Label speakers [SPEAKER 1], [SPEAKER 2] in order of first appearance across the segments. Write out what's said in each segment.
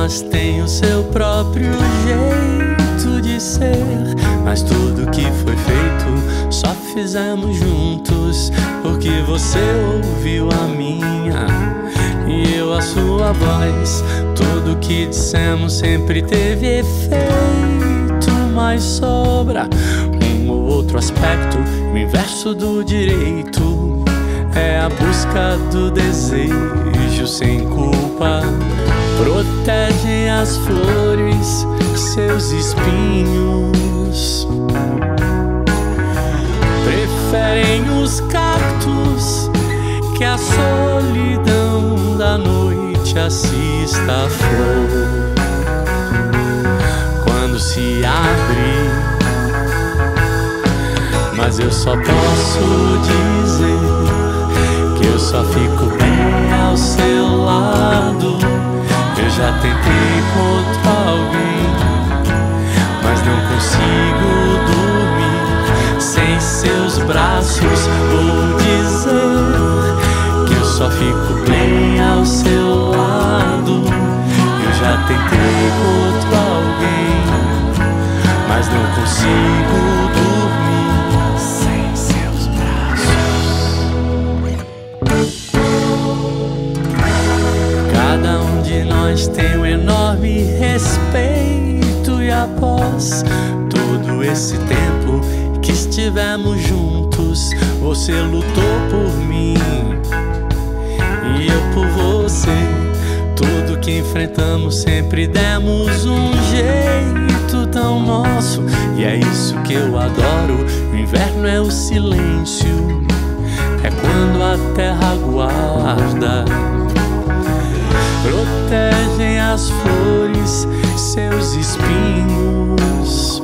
[SPEAKER 1] nós tem o seu próprio jeito de ser, mas tudo que foi feito só fizemos juntos, porque você ouviu a minha e eu a sua voz. Tudo que dissemos sempre teve efeito, mas sobra um ou outro aspecto. O inverso do direito é a busca do desejo sem culpa. Protegem as flores, seus espinhos. Preferem os cactos que a solidão da noite assista a flor. Quando se abre, mas eu só posso dizer que eu só fico bem ao seu lado. Eu já tentei com outro alguém, mas não consigo dormir sem seus braços. Vou dizer que eu só fico bem ao seu lado. Eu já tentei com outro alguém, mas não consigo dormir sem seus braços. Cada um de nós tem um enorme respeito, e após todo esse tempo que estivemos juntos, você lutou por mim e eu por você. Tudo que enfrentamos sempre demos um jeito tão nosso, e é isso que eu adoro. O inverno é o silêncio, é quando a terra guarda. Protegem as flores, seus espinhos.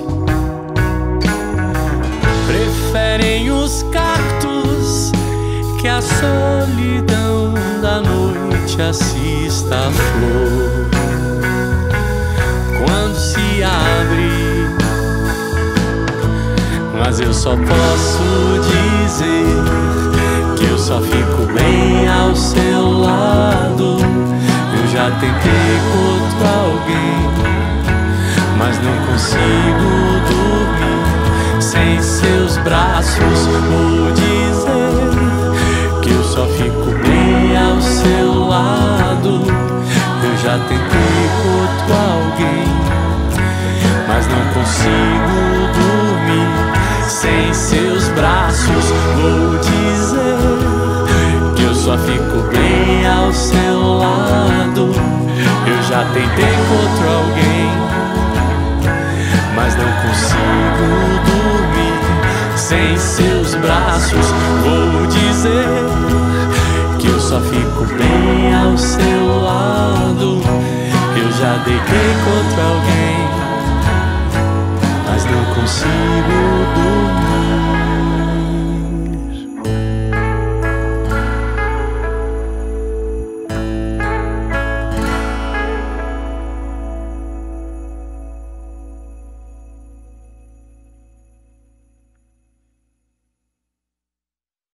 [SPEAKER 1] Preferem os cactos que a solidão da noite assista a flor. Quando se abre, mas eu só posso dizer que eu só fico bem ao seu lado. Eu já tentei com outro alguém, mas não consigo dormir sem seus braços. Vou dizer que eu só fico bem ao seu lado. Eu já tentei com outro alguém, mas não consigo dormir sem seus braços. Vou dizer que eu só fico bem ao seu lado. Eu já tentei com outro alguém, mas não consigo dormir sem seus braços. Vou dizer que eu só fico bem ao seu lado. Eu já deitei com outro alguém, mas não consigo dormir.